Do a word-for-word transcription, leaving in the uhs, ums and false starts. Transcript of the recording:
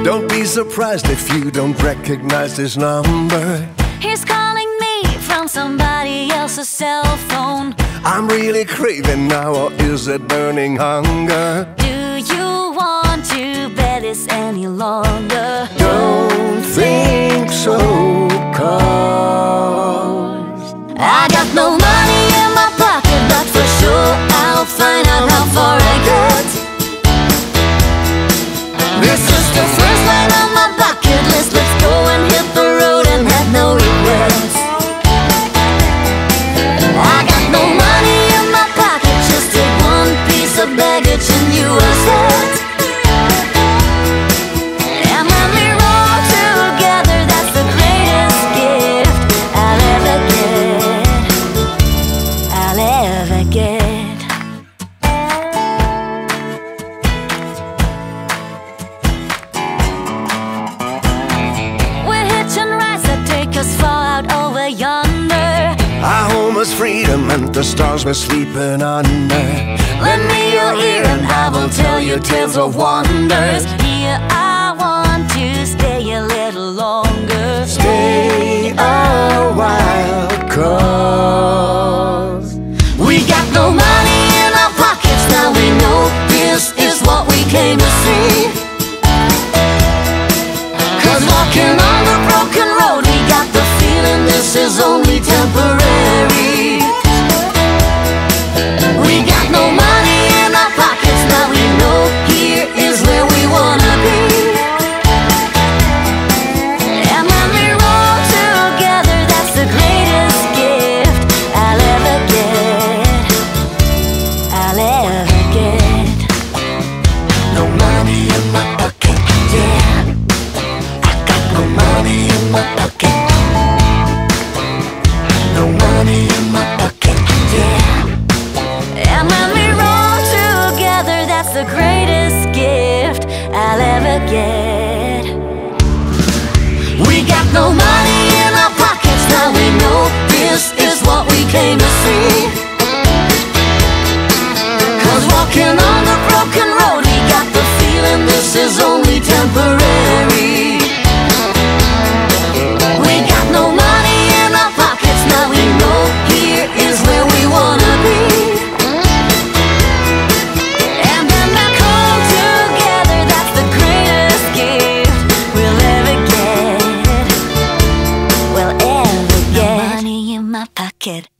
Don't be surprised if you don't recognize this number. He's calling me from somebody else's cell phone. I'm really craving now, or is it burning hunger? Do you want to bear this any longer? Don't think so, cause I got no money in my pocket, but for sure I'll find out how far I get. This is the first line on my bucket list. Let's go and hit the road and have no regrets. I got no money in my pocket, just take one piece of baggage and you are set. And when we roll together, that's the greatest gift I'll ever get. I'll ever get. Far out over yonder, our home is freedom and the stars we're sleeping under. lend me your ear and I will tell you tales of wonders. Here I want to stay a little longer. Stay a while, cause we got no money in our pockets. Now we know this is what we came to see. Cause walking on the broken road, we got the feeling this is only temporary. We got no money in our pockets. Now we know here is where we wanna be. And when we roll together, that's the greatest gift I'll ever get. I'll ever get. no money in my pocket. Yeah, No money in my pocket. No money in my pocket. yeah. And when we roll together, that's the greatest gift I'll ever get. We got no money in our pockets. Now we know this is what we came to see. Cause walking on the broken road, we got the feeling this is only temporary. We got no money in our pockets. Now we know here is where we wanna be. And when we come together, that's the greatest gift we'll ever get. We'll ever get. No money in my pocket.